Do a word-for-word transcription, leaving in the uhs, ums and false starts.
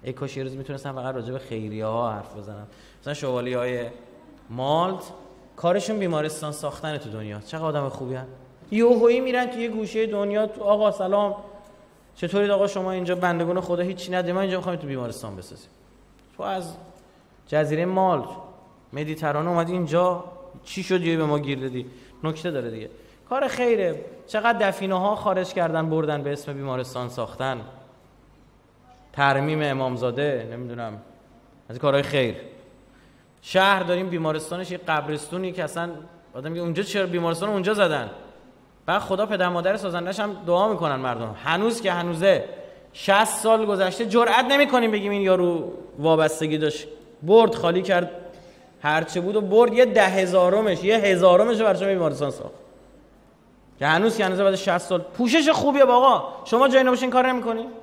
ای کاش یه روز میتونستم فقط راجع به خیریه ها حرف بزنم. مثلا شوالیه‌های مالت کارشون بیمارستان ساختن تو دنیا. چقدر آدم خوبی ان. یوهویی میرن تو یه گوشه دنیا، تو آقا سلام چطورید آقا شما اینجا بندگان خدا هیچی نده، ما اینجا می‌خوایم تو بیمارستان بسازیم. تو از جزیره مالت مدیترانه اومدی اینجا، چی شد یه به ما گیر دادی؟ نکته داره دیگه. کار خیره. چقدر دفینه ها خارج کردن بردن به اسم بیمارستان ساختن، ترمیم امامزاده، نمیدونم از کارهای خیر. شهر داریم بیمارستانش یه قبرستونی که اصلا آدم میگه اونجا چرا بیمارستان اونجا زدن؟ بعد خدا پدر مادر سازندش هم دعا میکنن مردم. هنوز که هنوزه شصت سال گذشته جرئت نمیکنیم بگیم این یارو وابستگی داشت، برد خالی کرد هرچه بود و برد یه ده هزارمش یه هزارمش رو برای بیمارستان ساخت. که هنوز که هنوز بعد شصت سال پوشش خوبیه. آقا شما جای نباشین کار نمیکنی؟